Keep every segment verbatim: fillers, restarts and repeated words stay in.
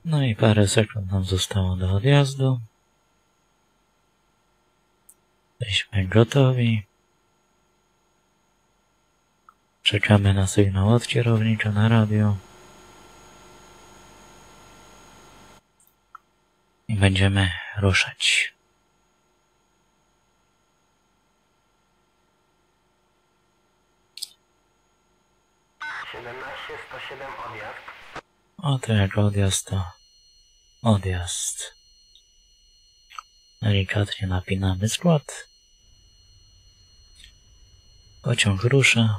No i parę sekund nam zostało do odjazdu. Jesteśmy gotowi. Czekamy na sygnał od kierownicza na radio. I będziemy ruszać. siedemnaście sto siedem odjazd. Oto jak odjazd to odjazd. Delikatnie napinamy skład. Pociąg rusza.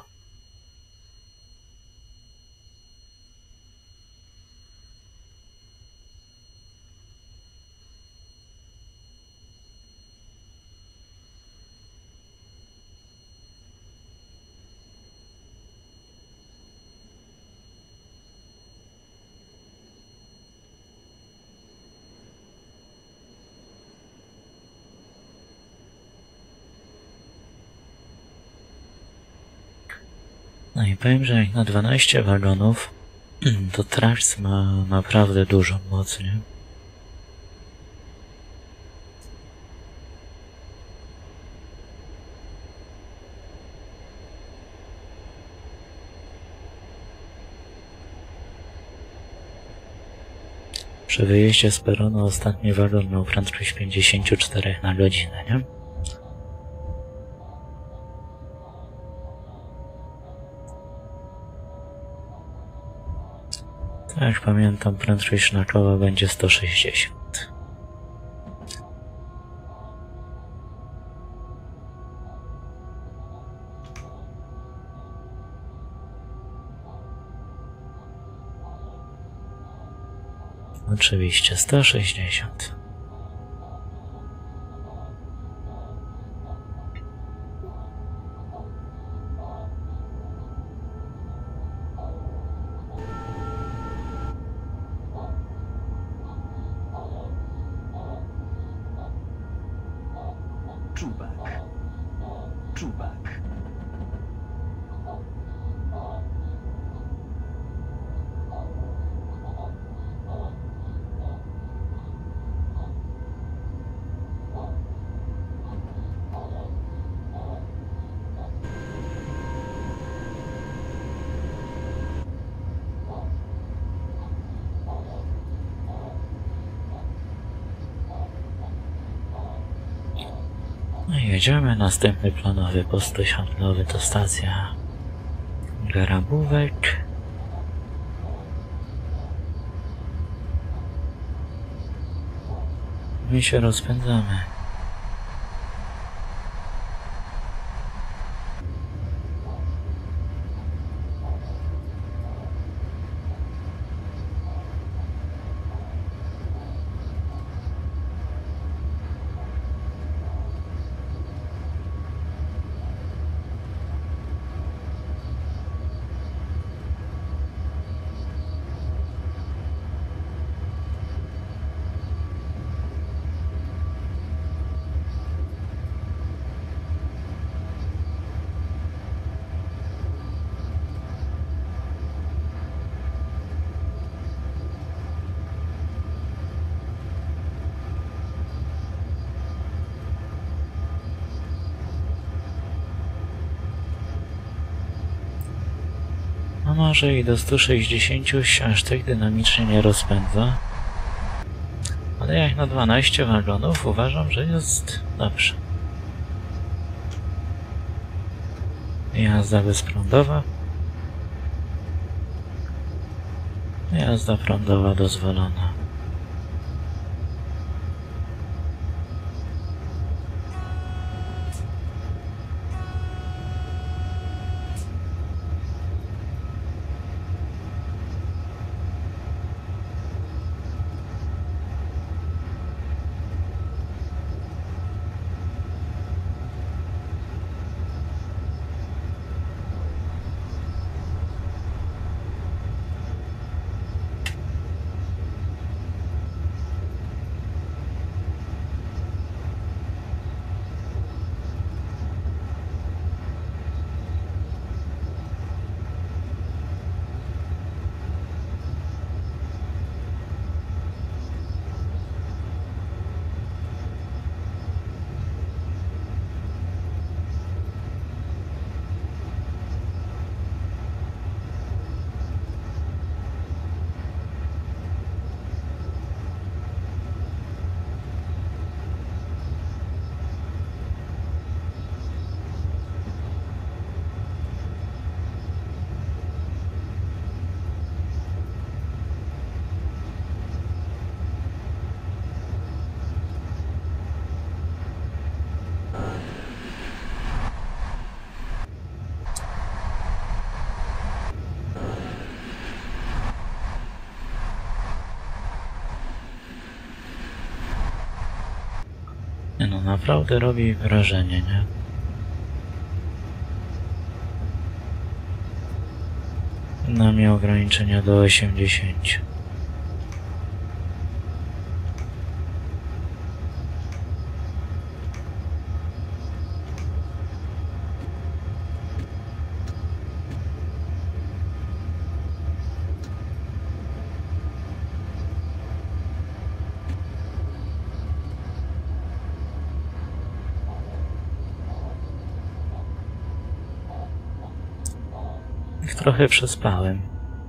No i powiem, że jak na dwanaście wagonów, to Trax ma naprawdę dużą moc, nie? Przy wyjeździe z peronu ostatni wagon miał prędkość pięćdziesiąt cztery na godzinę, nie? Tak jak pamiętam, prędkość szlakowa będzie sto sześćdziesiąt. Oczywiście sto sześćdziesiąt. Czubak. Czubak. No i jedziemy. Następny planowy postój handlowy to stacja Garabówek. My się rozpędzamy. No może i do stu sześćdziesięciu się aż tak dynamicznie nie rozpędza. Ale jak na dwanaście wagonów uważam, że jest dobrze. Jazda bezprądowa. Jazda prądowa dozwolona. Nie no, naprawdę robi wrażenie, nie? Na mnie ograniczenia do osiemdziesięciu. Trochę przespałem.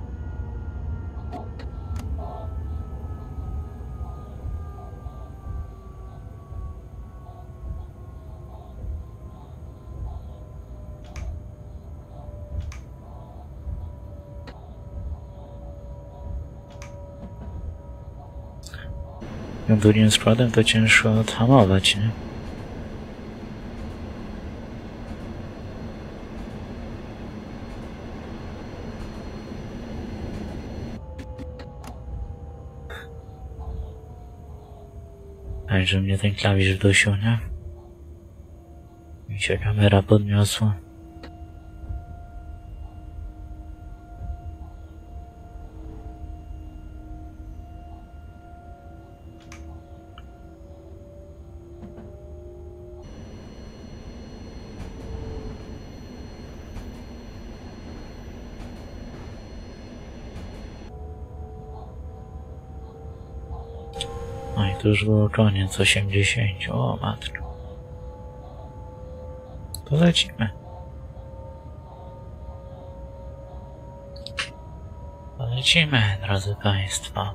Drugim składem to ciężko odhamować, nie? Także mnie ten klawisz wdusił, nie? Mi się kamera podniosła. No i to już było koniec osiemdziesięciu. O matko. To lecimy. To lecimy, drodzy Państwo.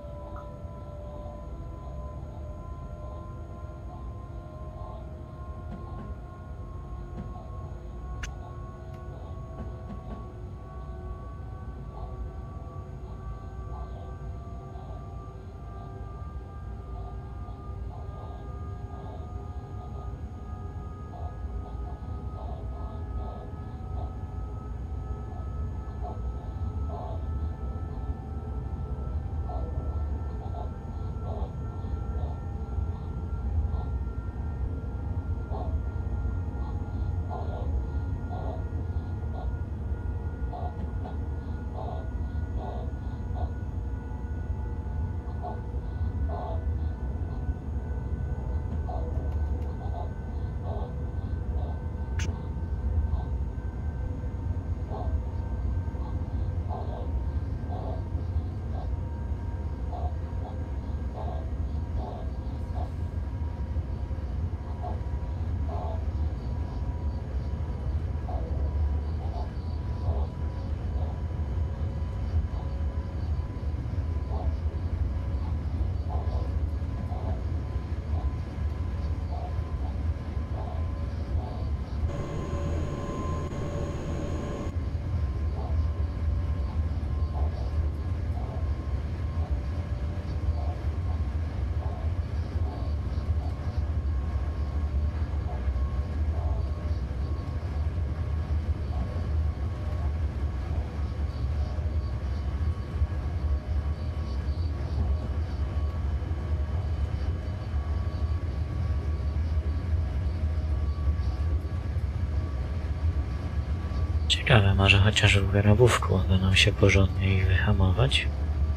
Ciekawe, może chociaż w grabówku uda nam się porządnie ich wyhamować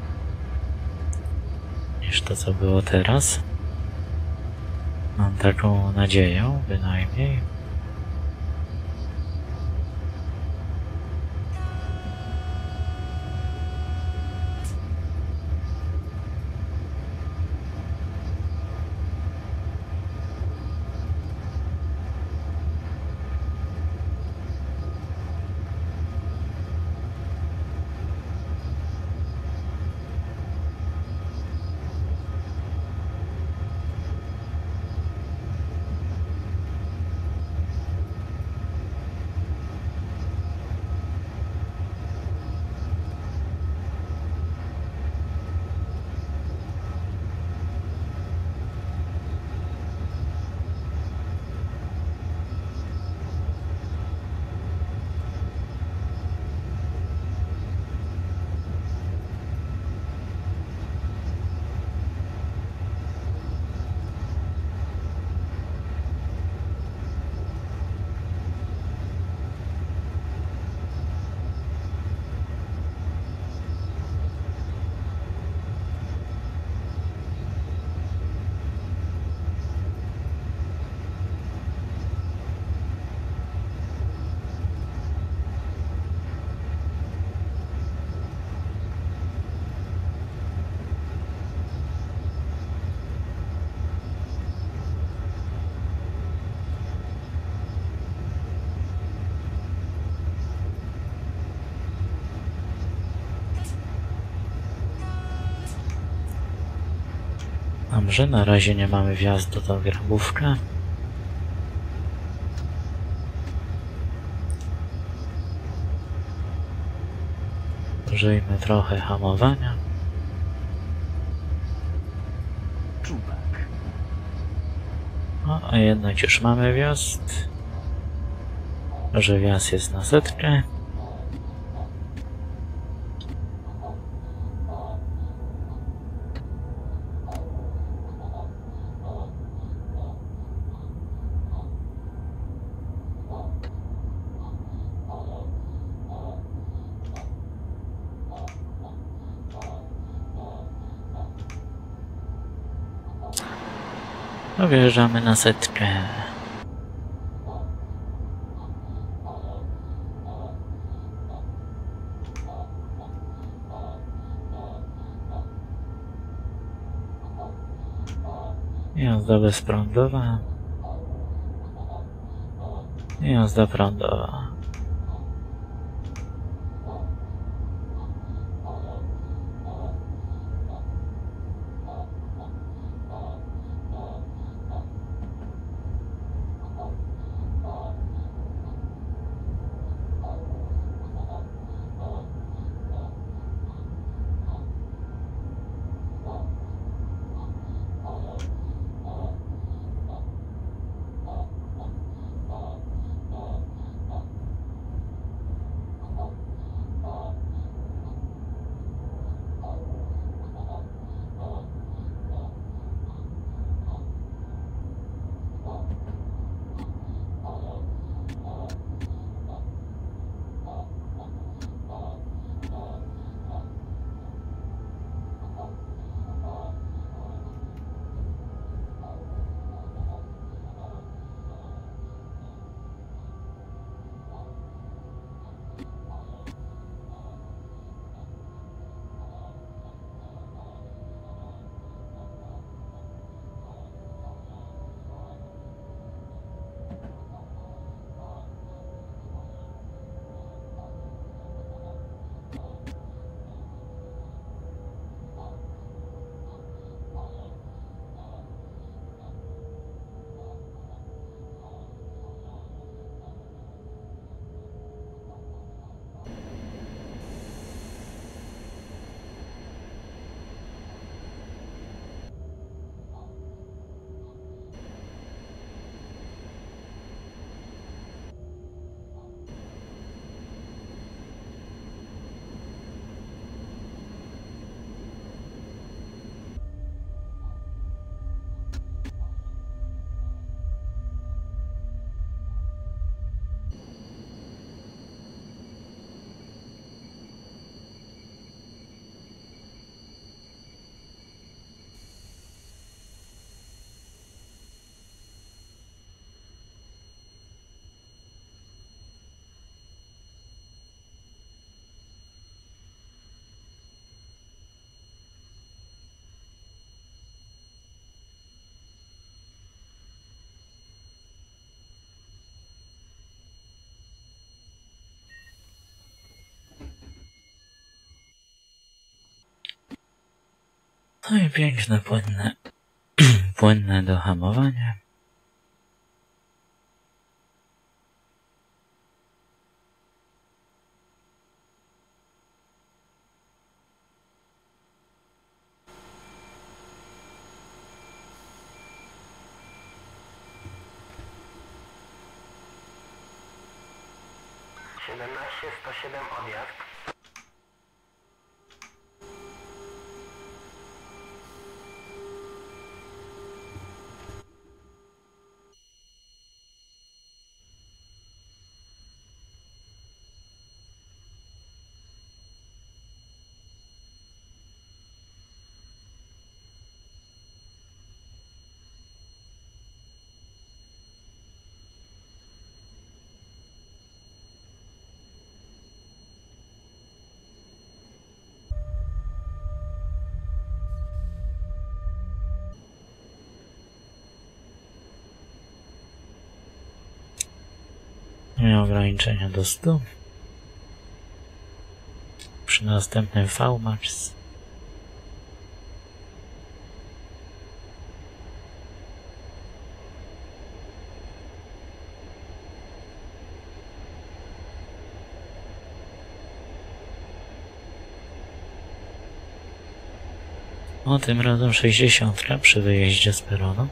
niż to, co było teraz. Mam taką nadzieję, bynajmniej. Dobrze, na razie nie mamy wjazdu do Grabówka. Użyjmy trochę hamowania. Czubak. O, a jednak już mamy wjazd. Że wjazd jest na setkę. No, wjeżdżamy na setkę. Jazda bezprądowa. Jazda prądowa. No i piękne, płynne, płynne dohamowanie. siedemnaście sto siedem odjazd. I ograniczenia do stu. Przy następnym V-Max O, tym razem sześćdziesiąt przy wyjeździe z peronu.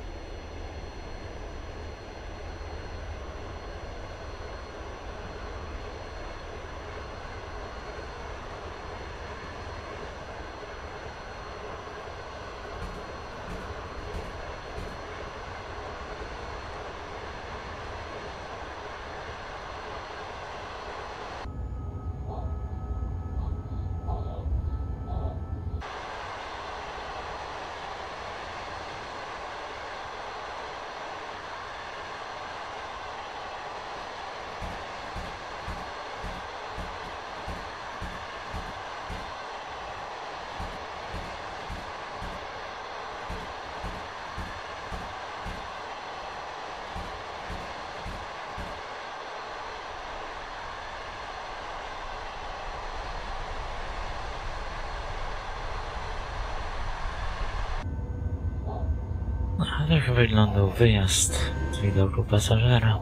No, tak wyglądał wyjazd z widoku pasażera.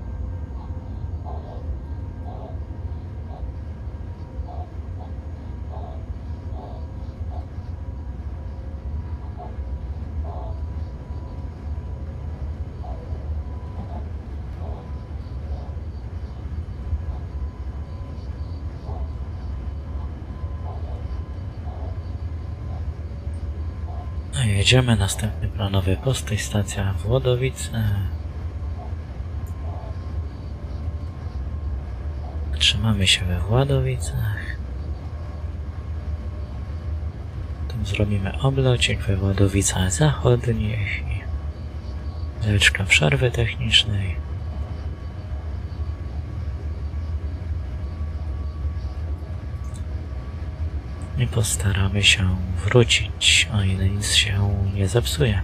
No i jedziemy, następny planowy postój, stacja Włodowice. Trzymamy się we Władowicach. Tam zrobimy oblocik we Władowicach Zachodnich i chwileczka przerwy technicznej. I postaramy się wrócić, o ile nic się nie zepsuje.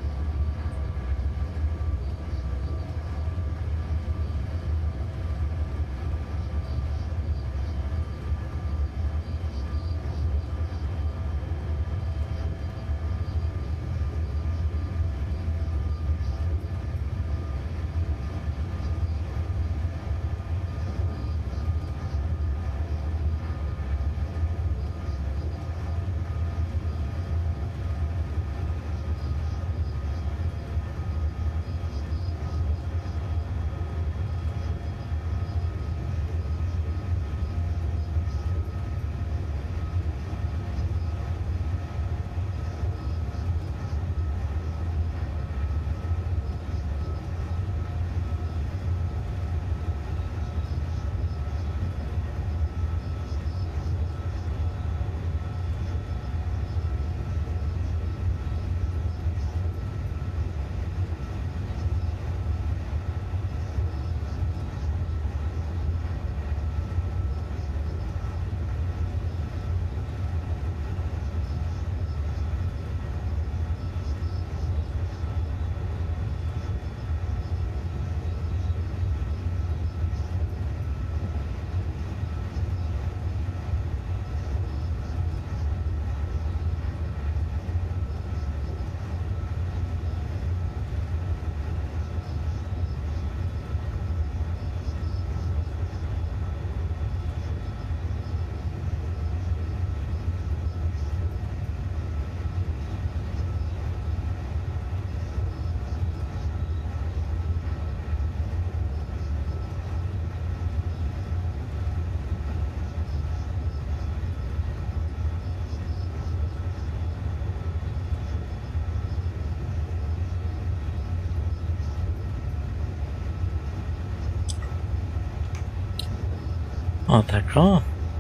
O tak, o!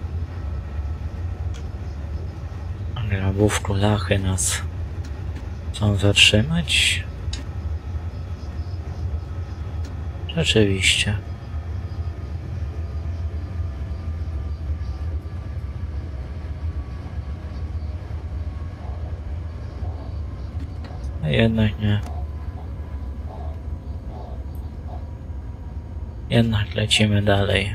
Grabówku lachy nas chcą zatrzymać. Rzeczywiście. A jednak nie. Jednak lecimy dalej.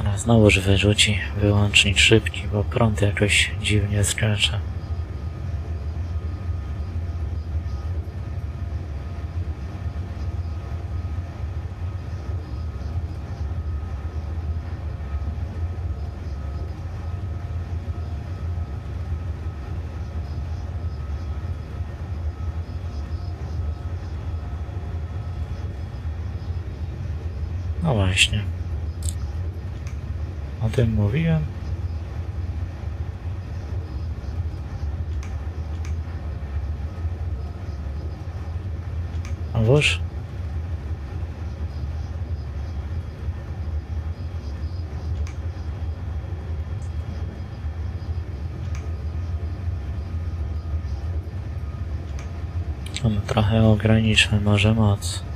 A znowuż wyrzuci wyłącznik szybki, bo prąd jakoś dziwnie skracza. No właśnie. O tym mówiłem. A wóż? On trochę ograniczmy może moc.